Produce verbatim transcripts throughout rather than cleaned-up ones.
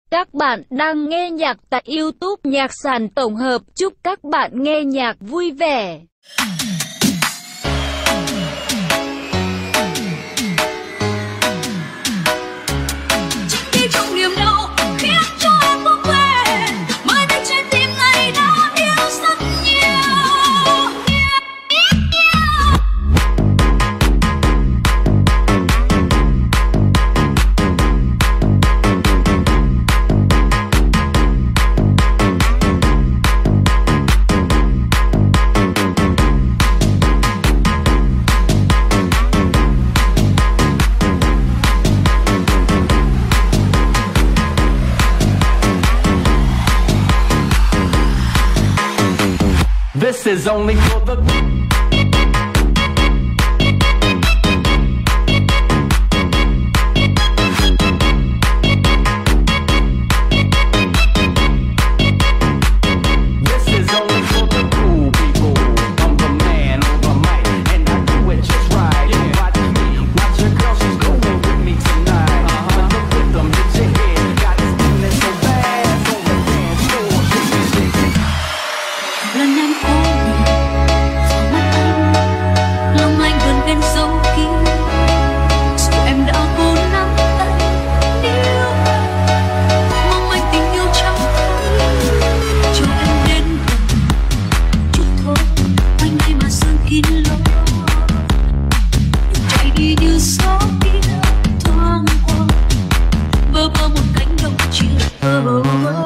Các bạn đang nghe nhạc tại YouTube Nhạc Sàn Tổng hợp. Chúc các bạn nghe nhạc vui vẻ. Trong niềm đau khiến cho em vô quên, mới đây trái tim này đã yêu rất nhiều. This is only for the This is only for the cool people. I'm the man on the mic, and I do it just right. Yeah. Watch me, watch your girl, she's going with me tonight. Uh-huh. The rhythm hits your head, got it feeling so bad. On the dance floor, shake it, shake it. Lần em cố nhìn vào mắt anh, lòng anh vẫn ghen sâu kín. Dù em đã cố nắm tay níu mong anh tình yêu trong tay, cho em đến gần chút thôi, quanh đây mà sương kín lối. Đừng chạy đi như gió kia thoáng qua, bơ vơ một cánh đồng chia. Oh, oh, oh.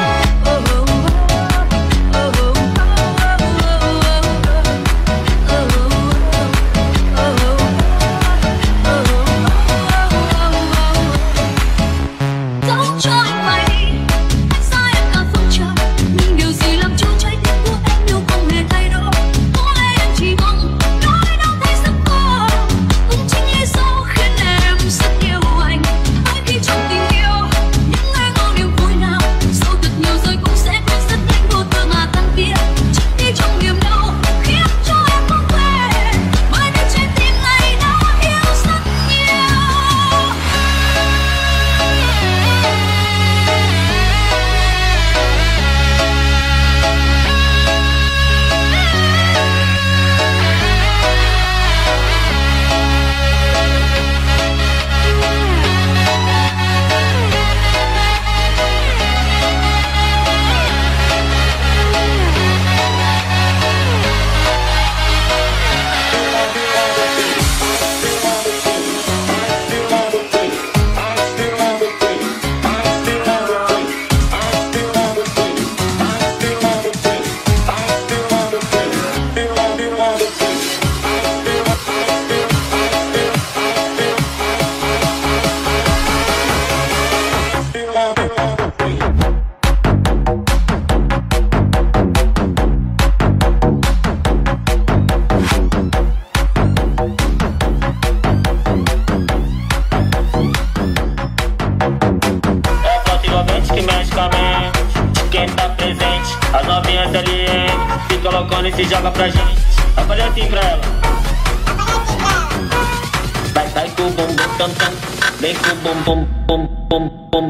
Se joga pra gente, vai fazer assim pra ela. Vai, vai com o bumbum tam tam, vem com o bumbum bum bum bum.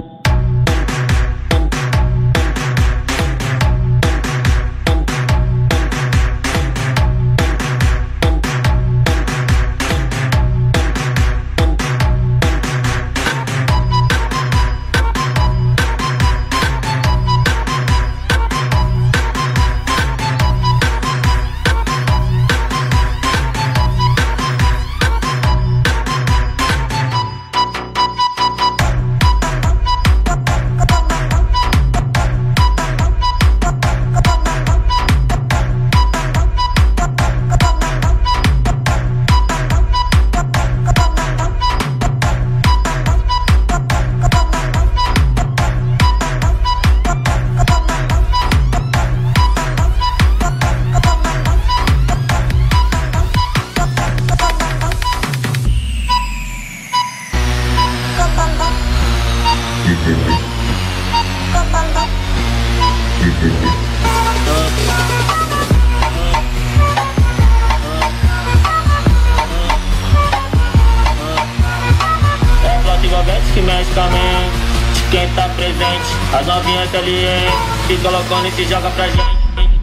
É plot igual Betis que mexe com a mente. Quem tá presente, as novinhas caliente, se colocando e se joga pra gente.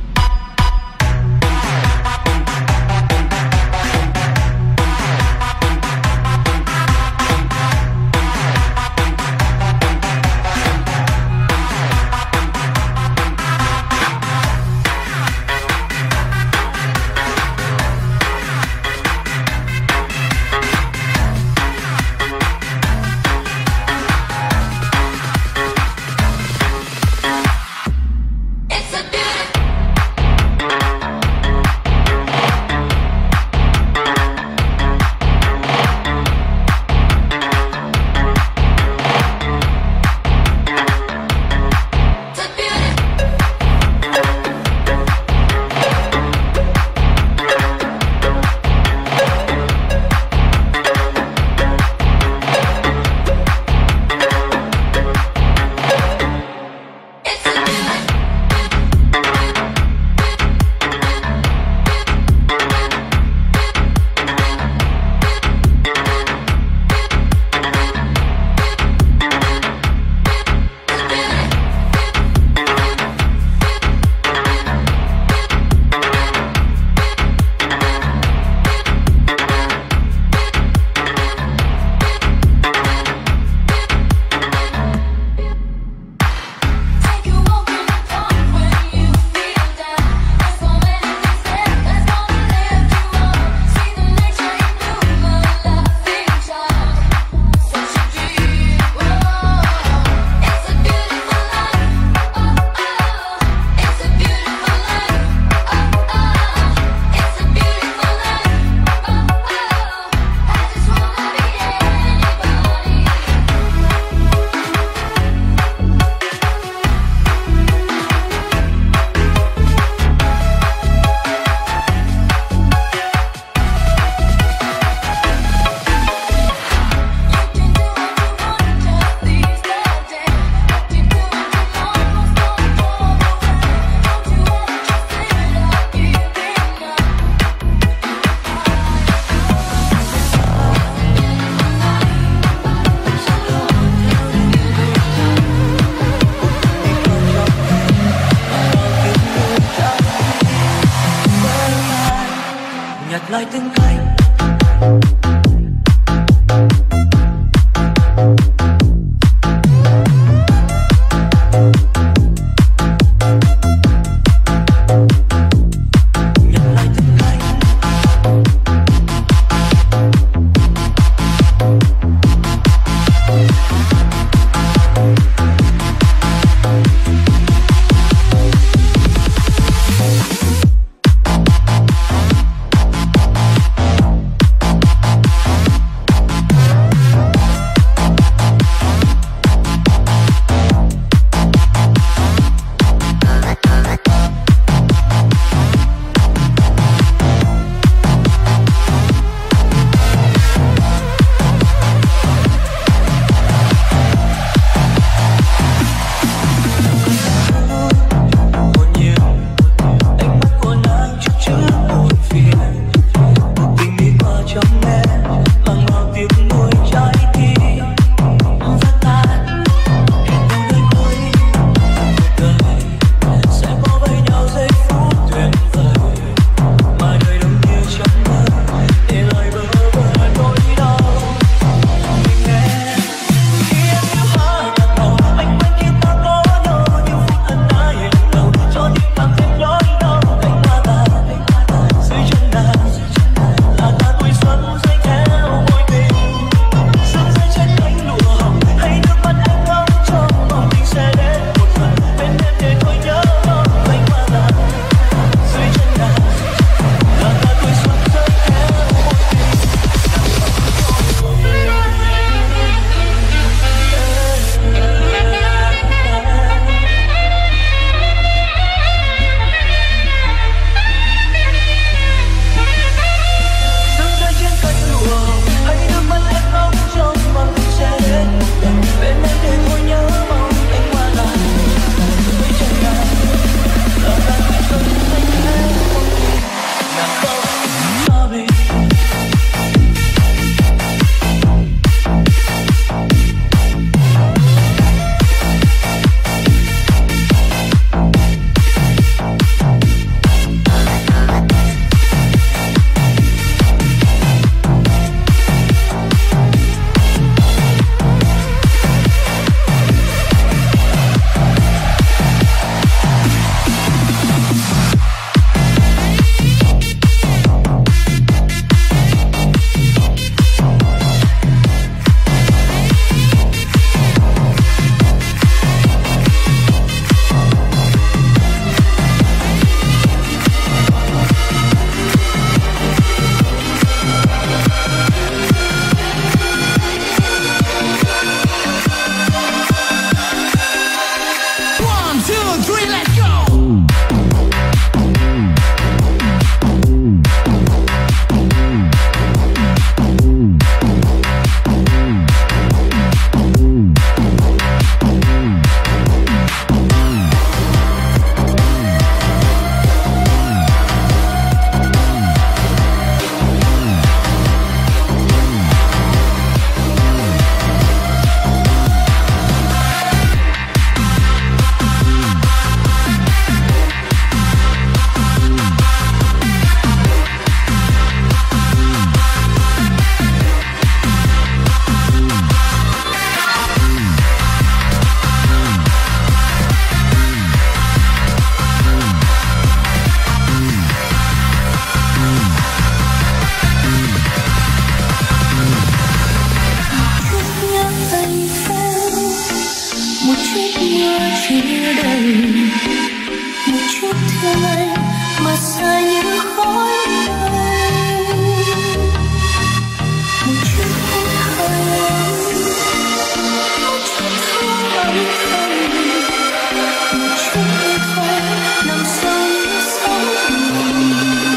lại từng ngày. mưa chưa đầy, một chút thương anh mà xa những khói mây, một chút hôn hồng, một chút thương âm thầm, một chút yêu thôi nằm sâu những sóng biển,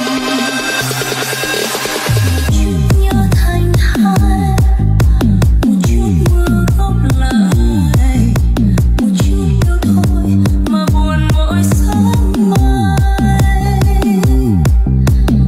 một chút nhớ thành hai, một chút mưa góp lại, một chút yêu thôi mà buồn mỗi sáng mai,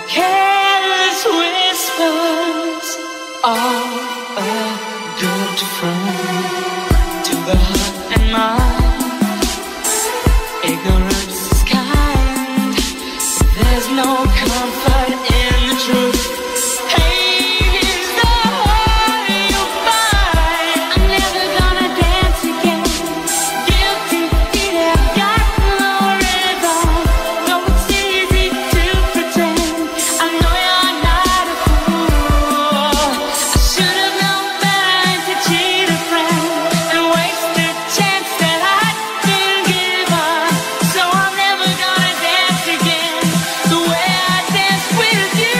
careless whispers are a good friend to the heart and mind. Ignorance is kind. There's no comfort in the truth. Pain is the way you find. I'm never gonna dance again. Guilty feet have got no rhythm. No, it's easy to pretend. I know you're not a fool. I should have known better to cheat a friend and waste a chance that I didn't give up. So I'm never gonna dance again the way I danced with you.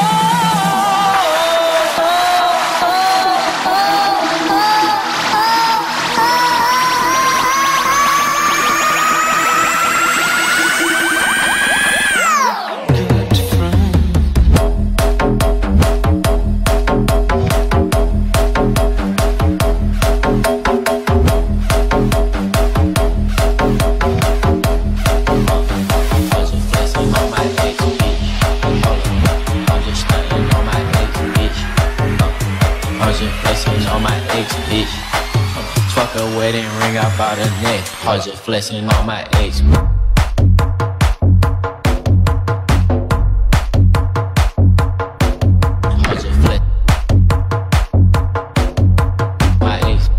Good friend. I was just flexing on my ex bitch. I was just stunting on my ex bitch. I was just flexing on my ex bitch. Fuck a wedding ring, I bought a neck. I was just flexing on my ex. I was just flex- my ex.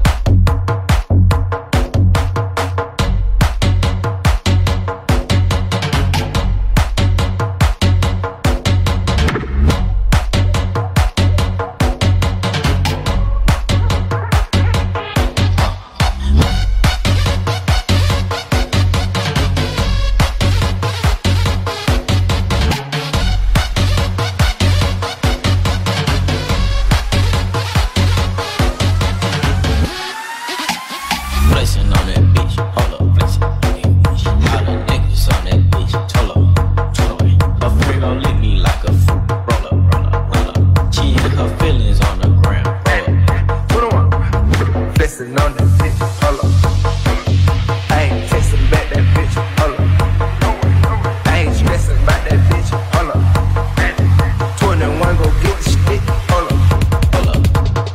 Flexing on that bitch, hold up, flexing on that bitch. All the niggas on that bitch, hold up, hold up. Her friend gon' lick me like a fool, roll up, roll up, roll up. She and her feelings on the ground, roll up. Put on, flexing on that bitch, hold up. I ain't texting back that bitch, hold up. I ain't stressing about that bitch, hold up. twenty-one go get the stick, hold up. Hold up.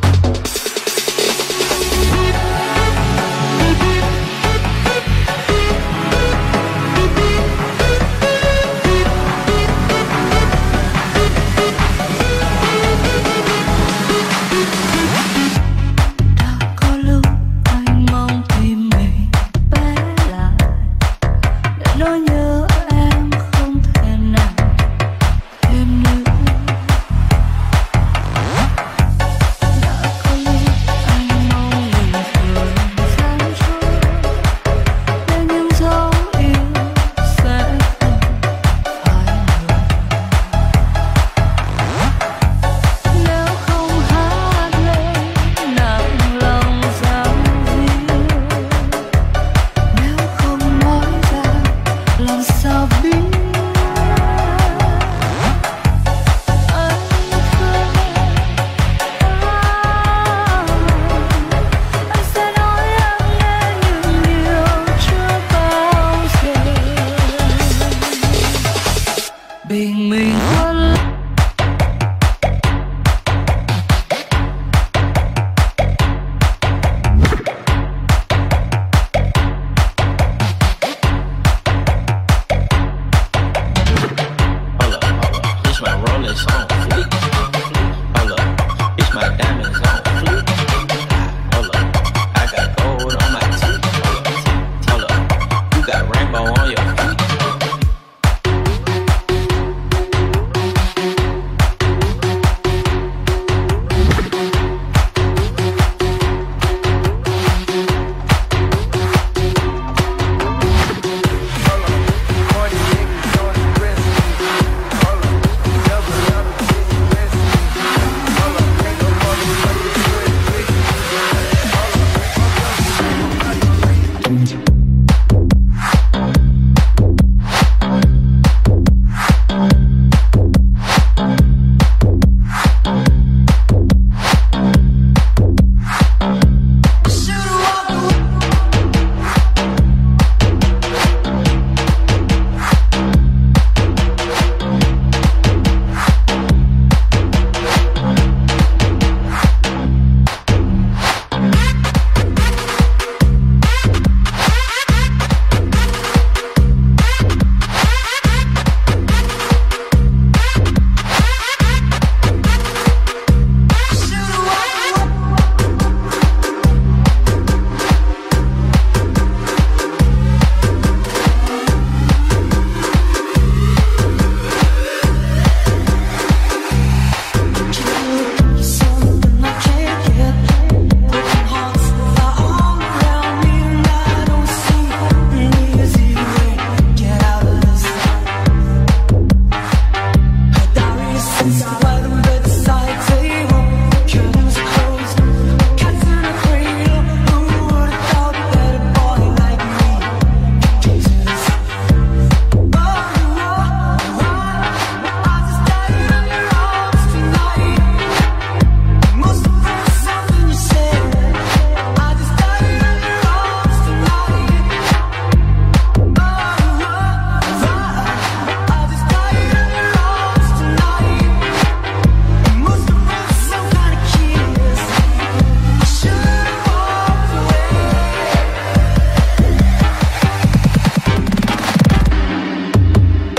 Đã có lúc anh mong tim mình bé lại để nỗi nhớ em không thể nào thêm nữa. Đã có lúc anh mong mình thường gian dối để những dấu yêu sẽ không phai mờ. Nếu không hát lên nặng lòng dáng riêng, nếu không nói ra làm sao biết anh thương anh sẽ nói em nghe những điều chưa bao giờ bình minh khuất. Hold up, hold up, it's my Rolex on fleek. Hold up, it's my diamonds on fleek. Hold up, I got gold on my teeth. Hold up, you got rainbow on your feet.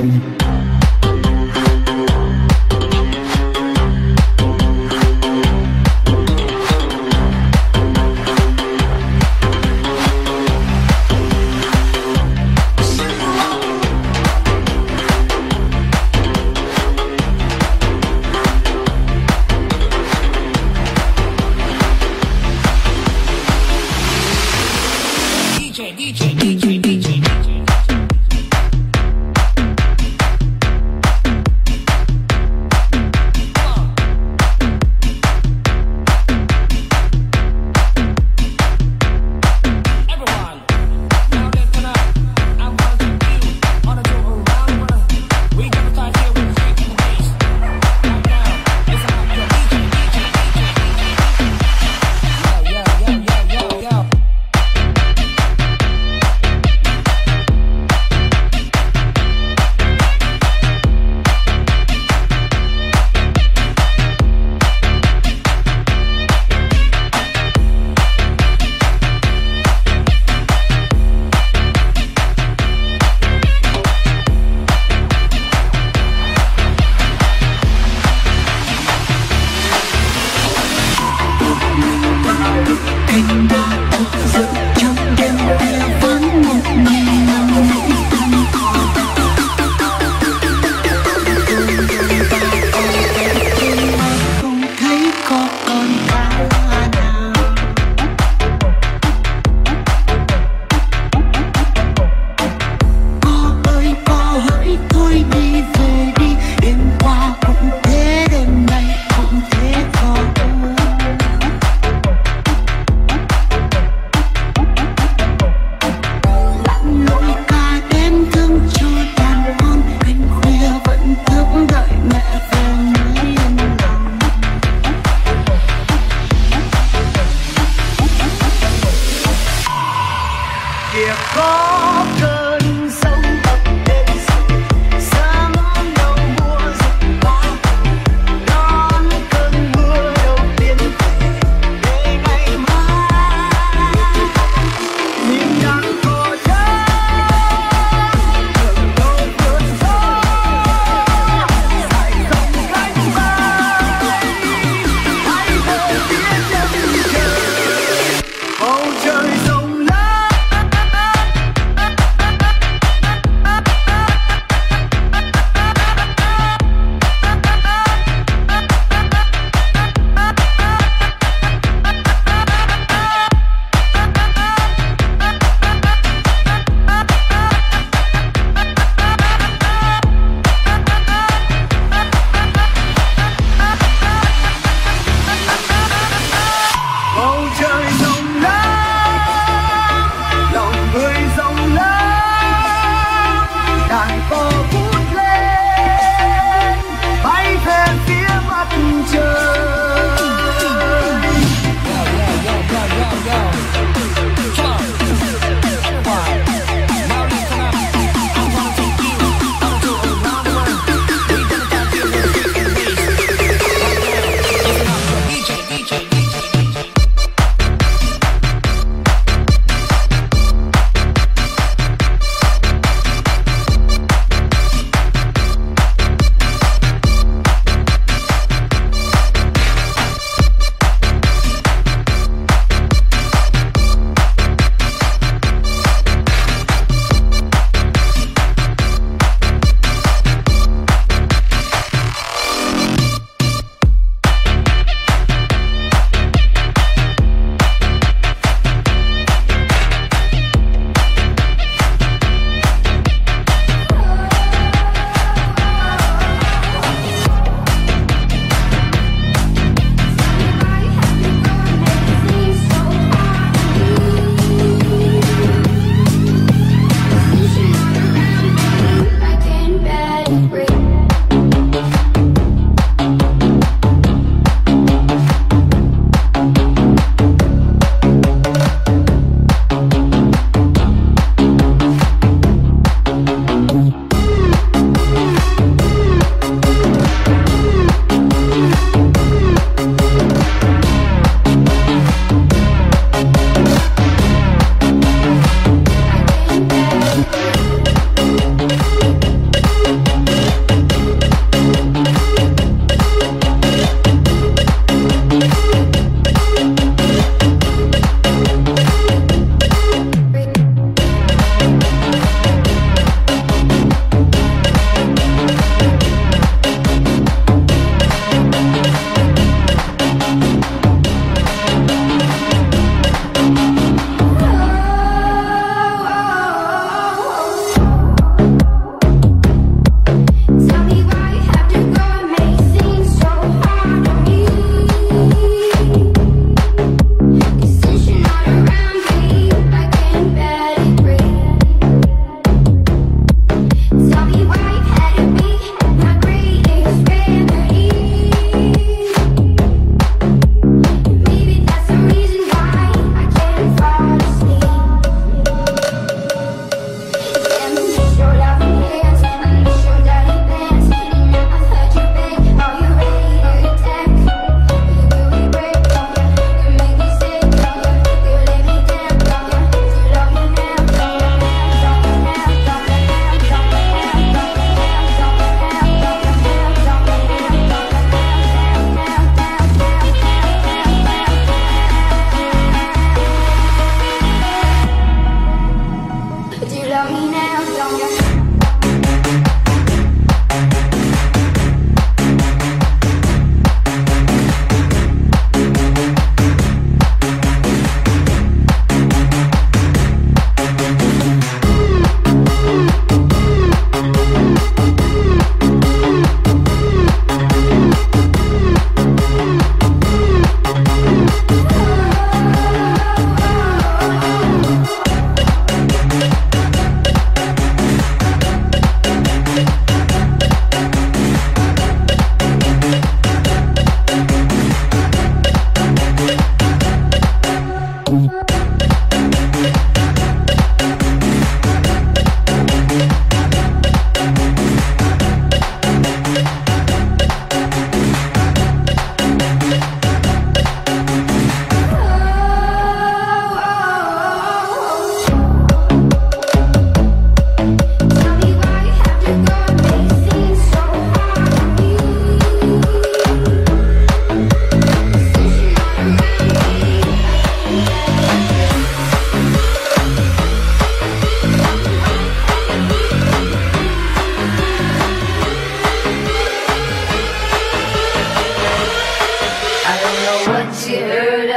D J, D J, D J, D J.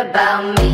about me?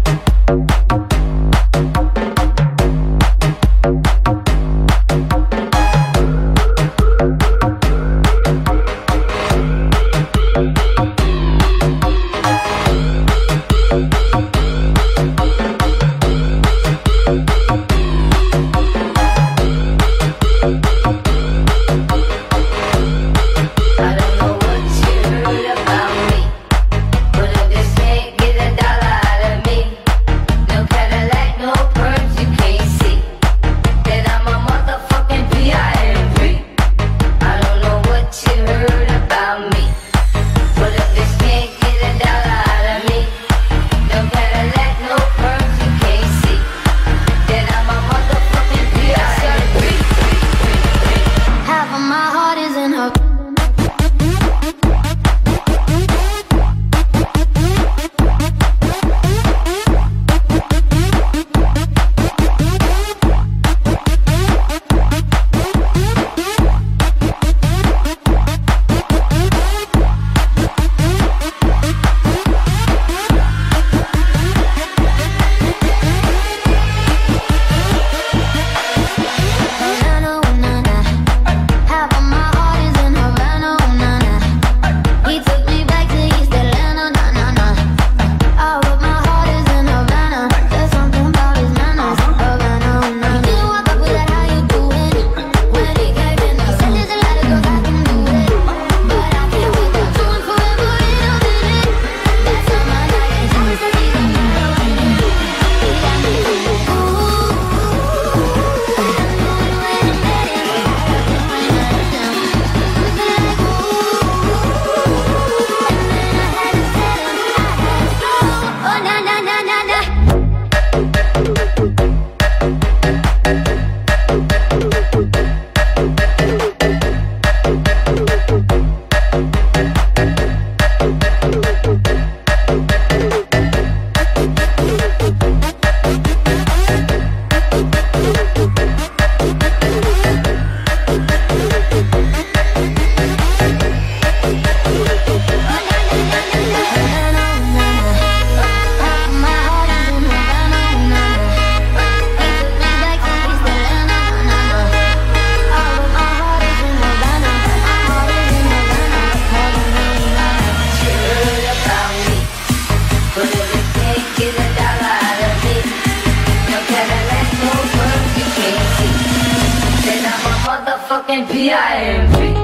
Fucking P I M P.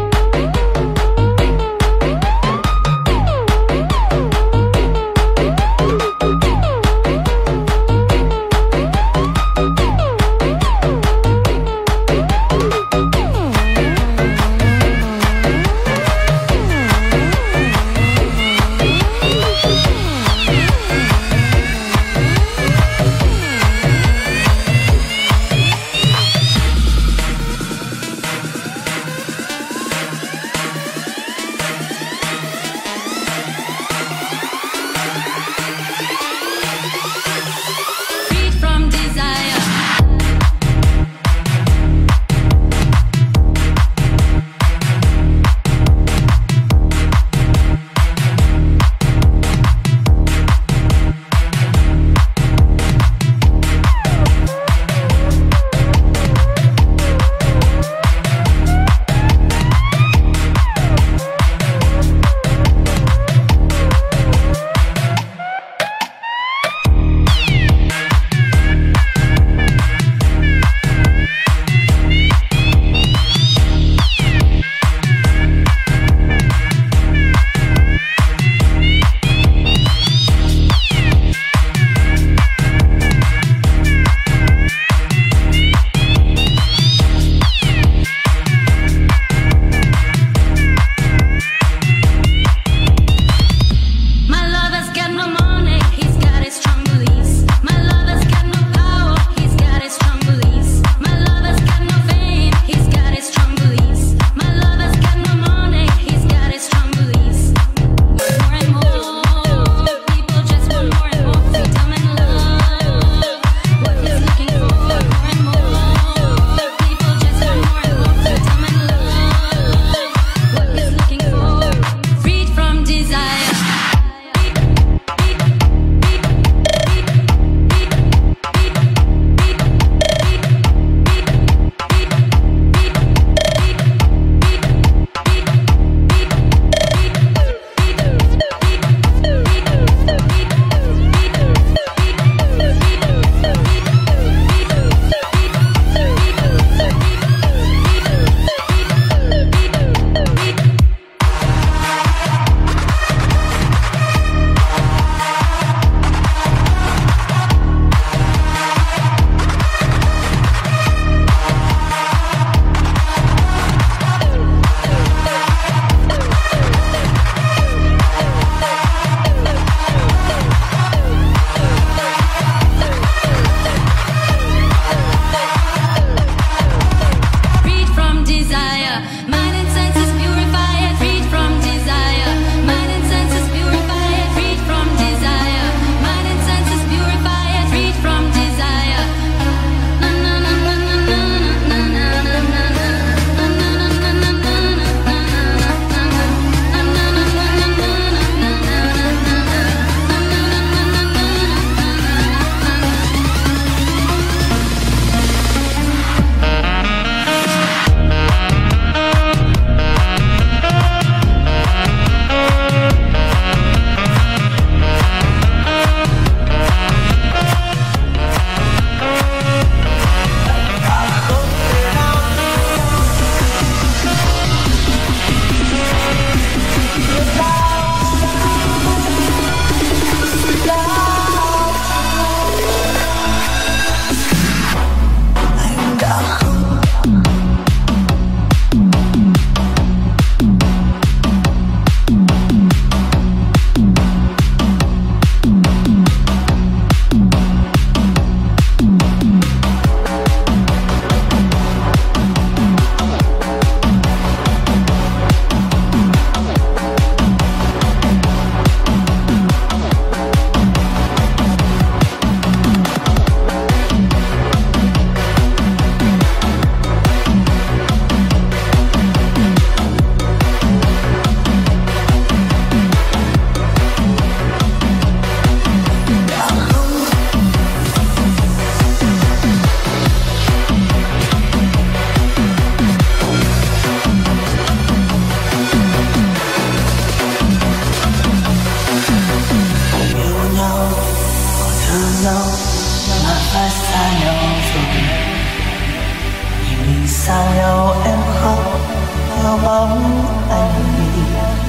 vắng anh đi.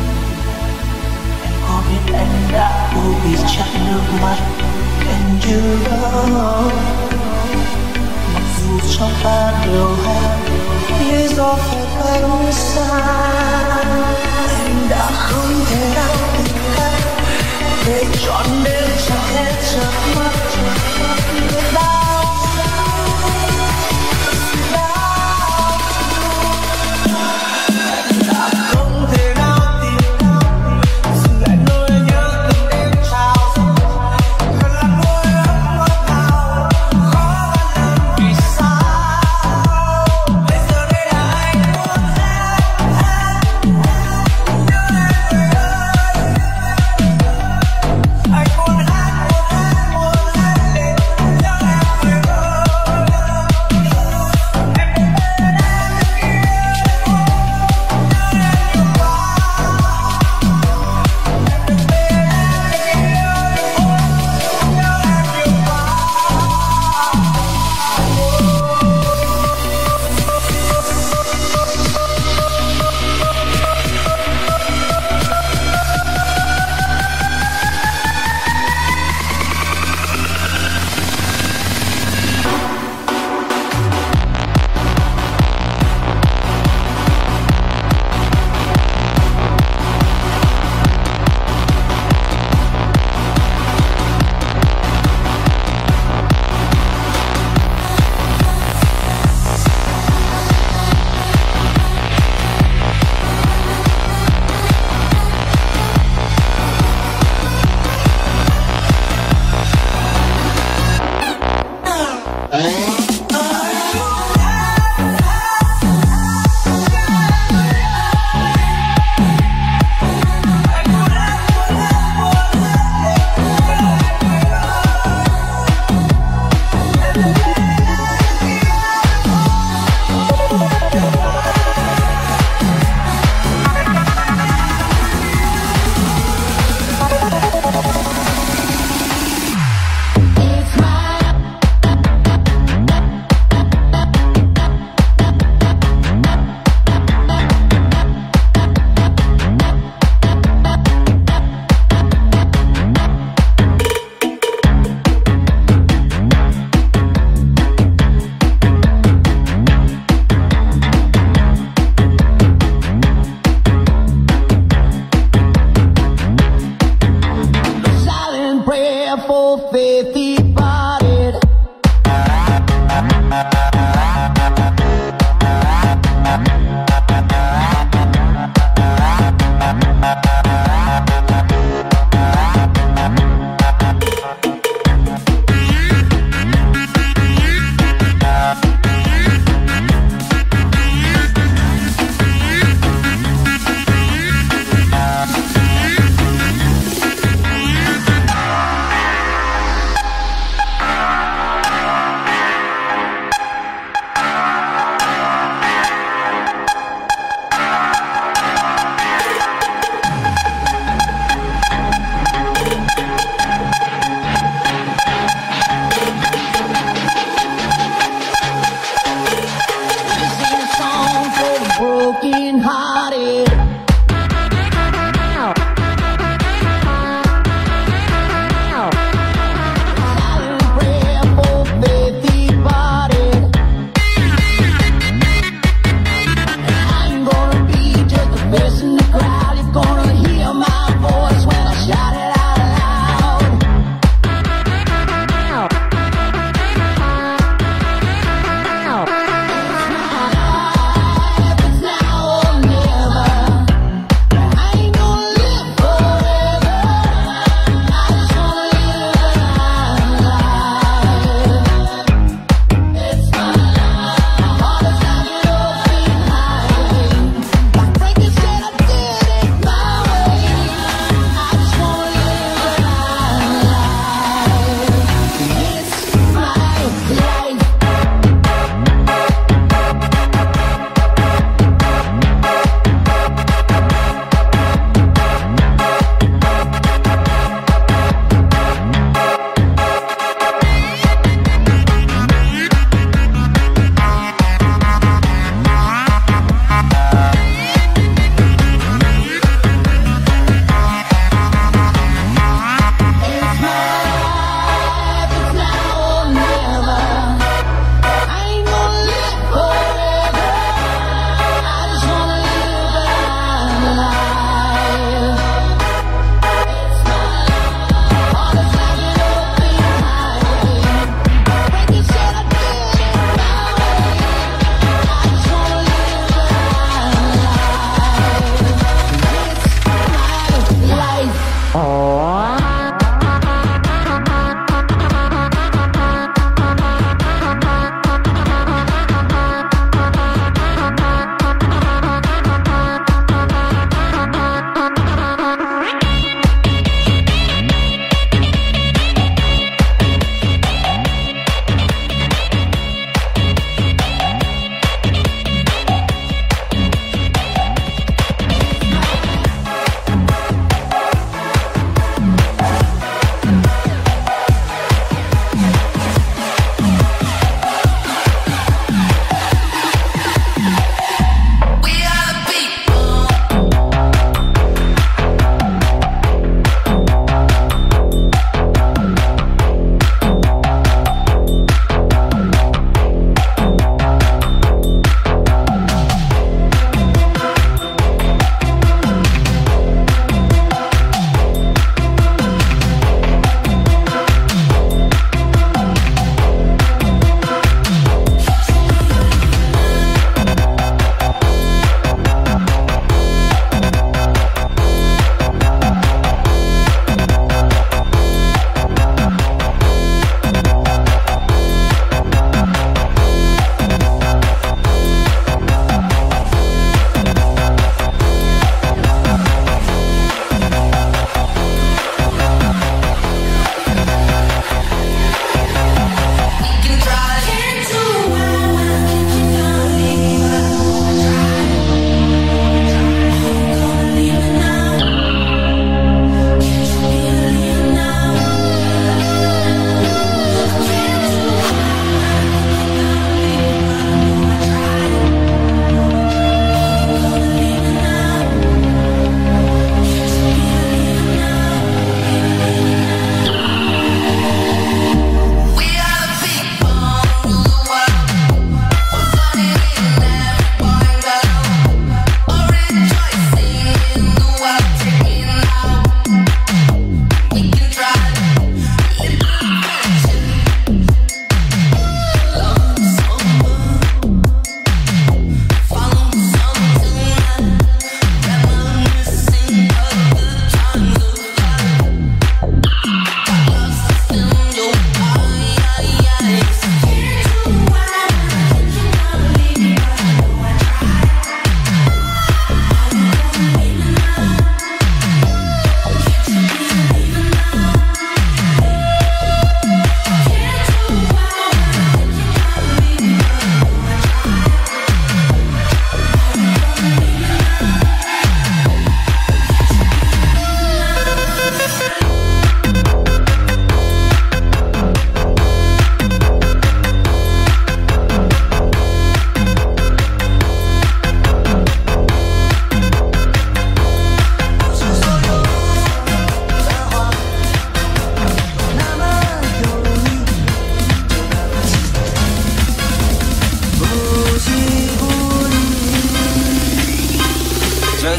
Em có biết anh đã vô vì chặn nước mắt em chưa? Mặc dù trong ta đều hay lý do phải cách xa, anh đã không thể nào tìm cách để trọn đêm chẳng thể chợp mắt người đau đau. Anh đã không thể nào tìm dừng lại nỗi nhớ từng đêm trao dâng, thật là nỗi ấm ngọt ngào khó ngăn nổi vì sao bây giờ đây là anh muốn em.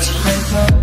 几杯酒。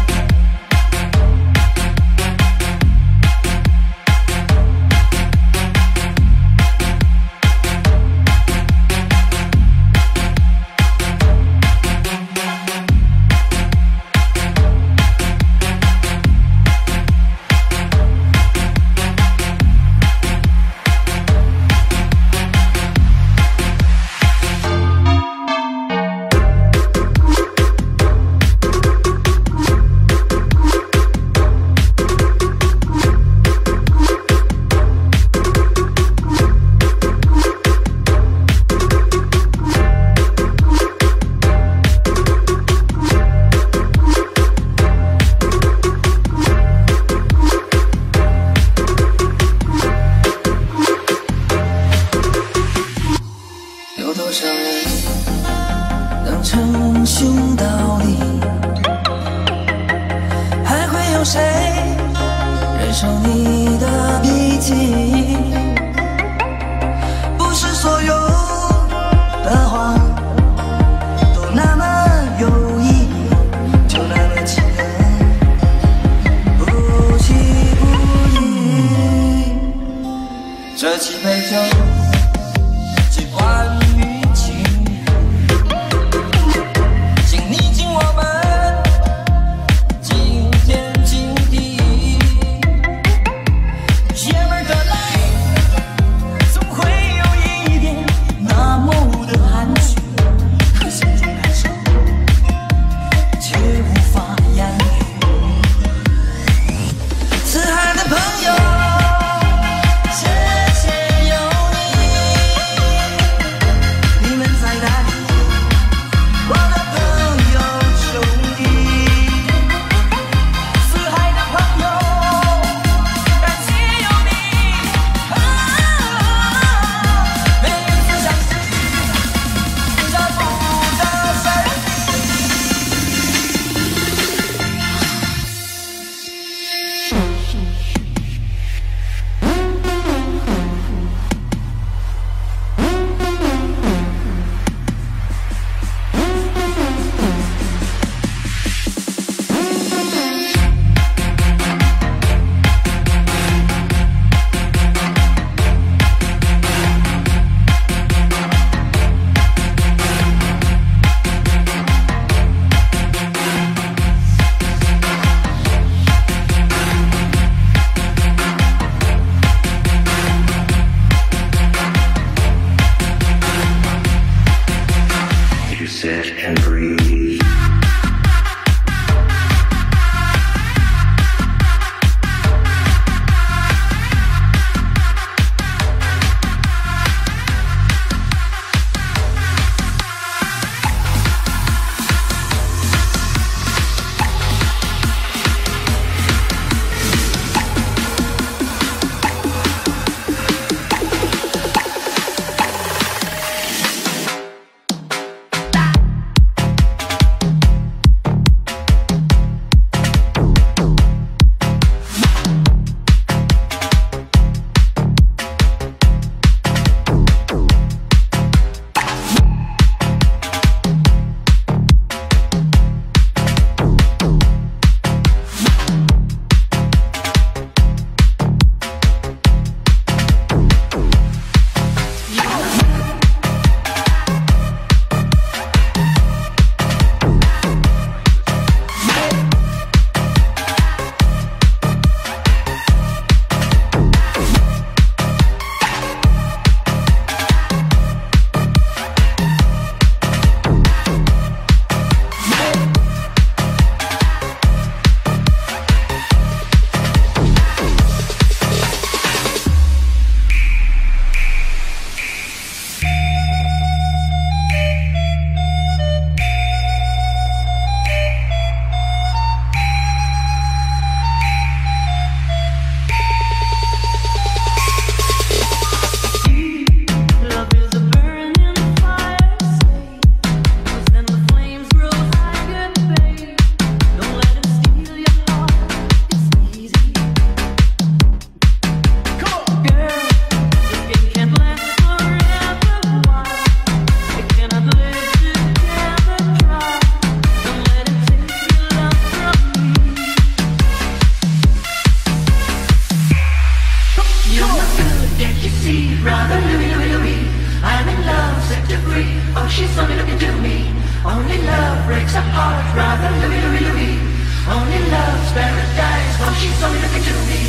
有多少人能称兄道弟？还会有谁忍受你的脾气？不是所有的话都那么有意义，就那么几人不弃不离。这几杯酒只关于情，请你敬我们今天今地。爷们儿的泪总会有一点那么的含蓄，可心中感受却无法言语。四海的朋友，谢谢有你。你们在哪里？我的朋友兄弟，四海的朋友，感谢有你。啊，每一次相识，找不到身体。 heart rather Louis, Louis, Louis. Only love's paradise when she's only looking to me.